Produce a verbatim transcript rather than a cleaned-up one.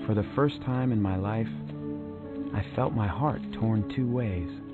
For the first time in my life, I felt my heart torn two ways.